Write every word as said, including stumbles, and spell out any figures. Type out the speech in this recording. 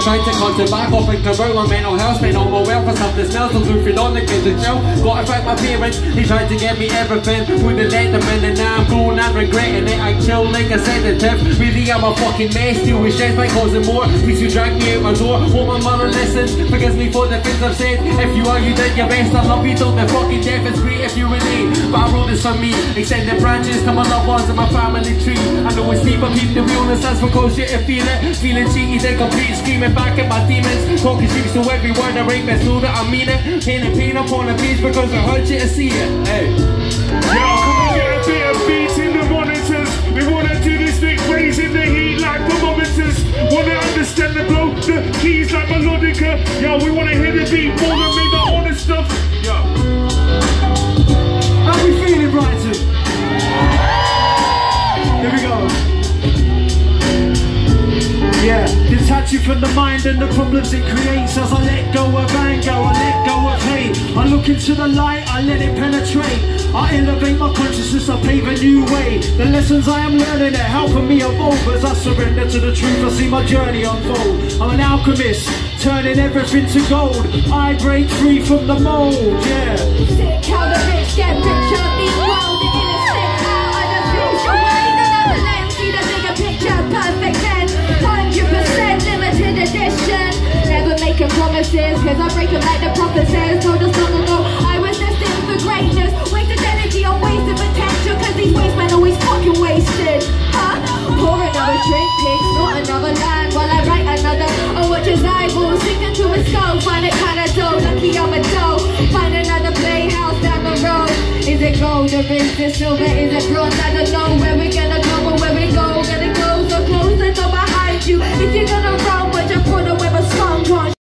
trying to cut it back off and convert my mental health. Spend all my wealth for something smells so goofing on the kids in jail. Gotta thank my parents, they tried to get me everything. Wouldn't let them in and now I'm grown and regretting it. I chill like a sedative. Really I'm a fucking mess, deal with stress by causing more. Please you drag me out my door. Hope my mother listens, forgives me for the things I've said. If you are, you did your best. I love you till the fucking death. It's great if you relate, but I wrote this for me. Extending branches to my loved ones and my family tree. I know it's deep, but keep the realness. That's for close shit and feel it. Feeling cheated and complete, screaming back at my demons. Talking sheep so every word I rape is know that I mean it. Painting pain upon a page because it hurts you to see it. Hey. Yo, come on, get a bit of beats in the monitors. We wanna do this thing, raising the heat like thermometers. Wanna understand the blow, the keys like melodica. Yo, we wanna hear the beat more than make the honest stuff. Yo. How we feeling, Brighton? Here we go. Yeah, detach you from the mind and the problems it creates. As I let go of anger, I let go of hate. I look into the light, I let it penetrate. I elevate my consciousness, I pave a new way. The lessons I am learning are helping me evolve. As I surrender to the truth, I see my journey unfold. I'm an alchemist, turning everything to gold. I break free from the mold, yeah. Sick how the rich get richer, meanwhile the innocent out of the future way. Another lens, see the bigger picture, perfect ten. Hundred percent limited edition. Never making promises, cause I break them like the prophet says. Told us long ago I was destined for greatness. Wasted energy on wasted potential, cause these waste men always fucking wasted. Huh? Pour another drink, pigs, not another land. While I write another, I watch his eyeballs sink into his skull. Find it kinda dull, lucky I'm a dough. Find another playhouse down the road. Is it gold or is it silver? Is it bronze? I don't know where we